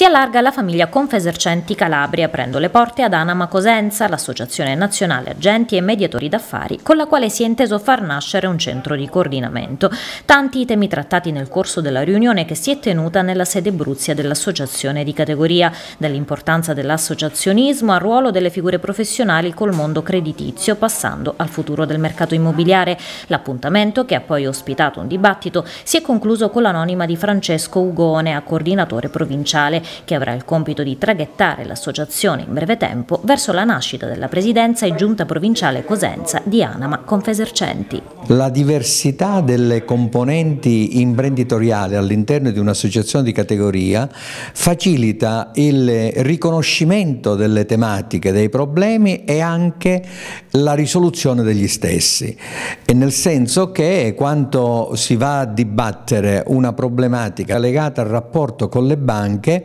Si allarga alla famiglia Confesercenti Calabria, aprendo le porte ad Anama Cosenza, l'associazione nazionale agenti e mediatori d'affari, con la quale si è inteso far nascere un centro di coordinamento. Tanti i temi trattati nel corso della riunione che si è tenuta nella sede Bruzia dell'associazione di categoria, dall'importanza dell'associazionismo al ruolo delle figure professionali col mondo creditizio, passando al futuro del mercato immobiliare. L'appuntamento, che ha poi ospitato un dibattito, si è concluso con l'anonima di Francesco Ugone, a coordinatore provinciale, che avrà il compito di traghettare l'associazione in breve tempo verso la nascita della presidenza e giunta provinciale Cosenza di Anama Confesercenti. La diversità delle componenti imprenditoriali all'interno di un'associazione di categoria facilita il riconoscimento delle tematiche, dei problemi e anche la risoluzione degli stessi, e nel senso che quando si va a dibattere una problematica legata al rapporto con le banche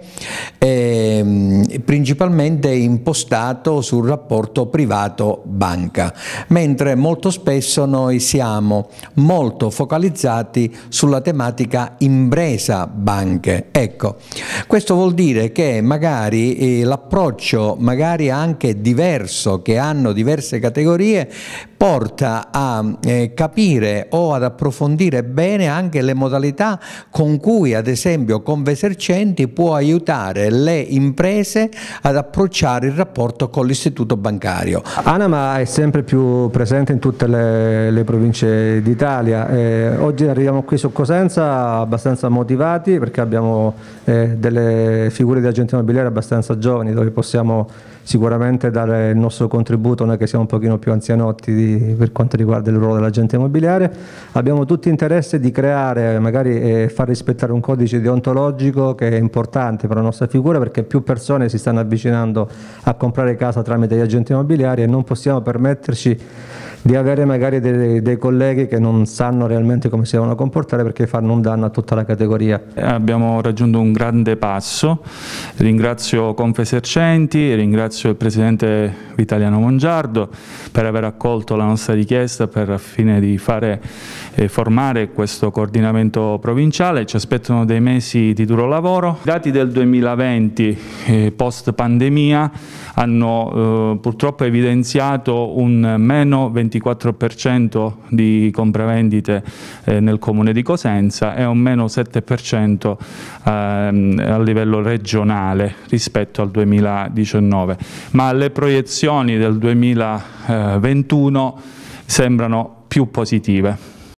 principalmente impostato sul rapporto privato-banca, mentre molto spesso noi siamo molto focalizzati sulla tematica impresa-banche. Ecco, questo vuol dire che magari l'approccio magari anche diverso che hanno diverse categorie porta a capire o ad approfondire bene anche le modalità con cui ad esempio Confesercenti può aiutare le imprese ad approcciare il rapporto con l'istituto bancario. Anama è sempre più presente in tutte le province d'Italia. Oggi arriviamo qui su Cosenza abbastanza motivati perché abbiamo delle figure di agenti immobiliari abbastanza giovani dove possiamo sicuramente dare il nostro contributo, noi che siamo un pochino più anzianotti per quanto riguarda il ruolo dell'agente immobiliare. Abbiamo tutti interesse di creare, magari far rispettare un codice deontologico che è importante per la nostra figura, perché più persone si stanno avvicinando a comprare casa tramite gli agenti immobiliari e non possiamo permetterci di avere magari dei colleghi che non sanno realmente come si devono comportare, perché fanno un danno a tutta la categoria. Abbiamo raggiunto un grande passo, ringrazio Confesercenti, ringrazio il Presidente Vitaliano Mongiardo per aver accolto la nostra richiesta per fine di formare questo coordinamento provinciale. Ci aspettano dei mesi di duro lavoro. I dati del 2020 post pandemia hanno purtroppo evidenziato un meno 24% di compravendite nel comune di Cosenza e un meno 7% a livello regionale rispetto al 2019, ma le proiezioni del 2021 sembrano più positive.